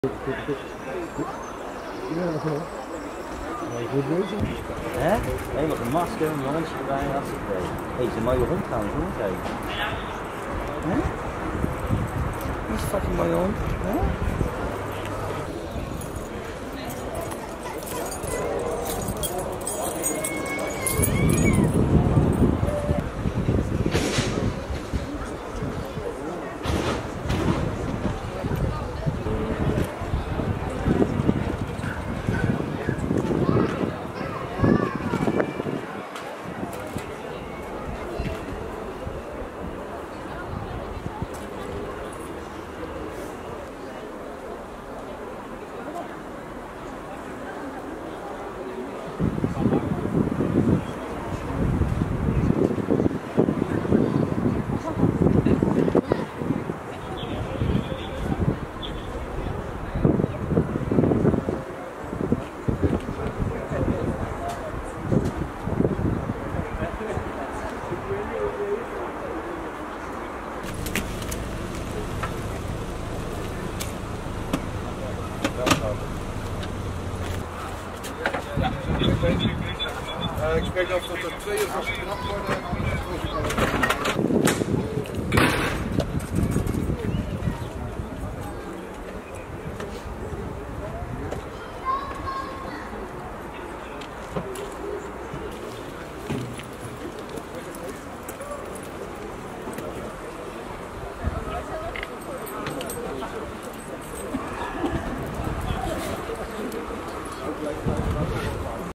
Goed bezig. Hè? Hé, wat een masker, een jongetje erbij, hartstikke leuk. Hé, het is een mooie hond trouwens, hoor. Kijk. Hè? Dat is een fucking mooie hond. Hè? Ik spreek af tot er 2 uur als geknapt worden.